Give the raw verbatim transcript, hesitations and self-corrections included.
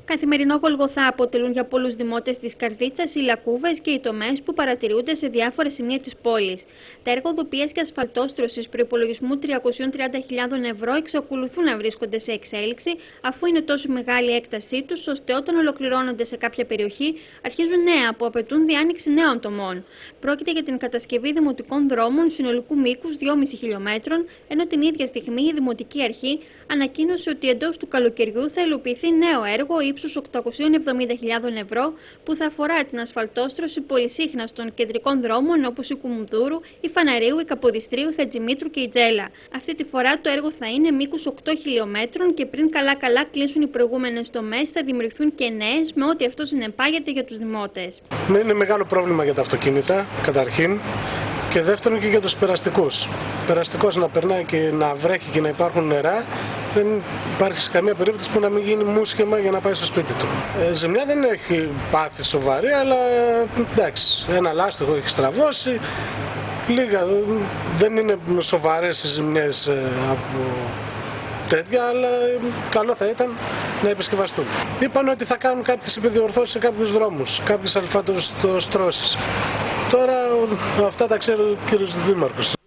Καθημερινό γολγοθά αποτελούν για πολλούς δημότες της Καρδίτσας οι λακκούβες και οι τομές που παρατηρούνται σε διάφορα σημεία της πόλης. Τα έργα οδοποιίας και ασφαλτόστρωσης προϋπολογισμού τριακόσιες τριάντα χιλιάδες ευρώ εξακολουθούν να βρίσκονται σε εξέλιξη, αφού είναι τόσο μεγάλη η έκτασή τους, ώστε όταν ολοκληρώνονται σε κάποια περιοχή αρχίζουν νέα που απαιτούν διάνοιξη νέων τομών. Πρόκειται για την κατασκευή δημοτικών δρόμων συνολικού μήκους δυόμισι χιλιομέτρων, ενώ την ίδια στιγμή η Δημοτική Αρχή ανακοίνωσε ότι εντός του καλοκαιριού θα υλοποιηθεί νέο έργο ύψους οκτακόσιες εβδομήντα χιλιάδες ευρώ που θα αφορά την ασφαλτόστρωση πολυσύχναστων κεντρικών δρόμων όπως η Κουμουνδούρου, η Φαναρίου, η Καποδιστρίου, η Χατζημήτρου και η Τζέλα. Αυτή τη φορά το έργο θα είναι μήκους οκτώ χιλιομέτρων και πριν καλά-καλά κλείσουν οι προηγούμενες τομές θα δημιουργηθούν και νέες με ό,τι αυτό συνεπάγεται για τους δημότες. Ναι, είναι μεγάλο πρόβλημα για τα αυτοκίνητα, καταρχήν. Και δεύτερον και για τους περαστικούς. Περαστικός να περνάει και να βρέχει και να υπάρχουν νερά, δεν υπάρχει σε καμία περίπτωση που να μην γίνει μουσχεμα για να πάει στο σπίτι του. Ε, ζημιά δεν έχει πάθει σοβαρή, αλλά εντάξει, ένα λάστιχο έχει στραβώσει. Λίγα, δεν είναι σοβαρές οι ζημιές από τέτοια, αλλά καλό θα ήταν να επισκευαστούν. Είπαν ότι θα κάνουν κάποιες επιδιορθώσεις σε κάποιους δρόμους, κάποιες αλφατοστρώσεις. Τώρα αυτά τα ξέρει ο κύριος Δήμαρχος.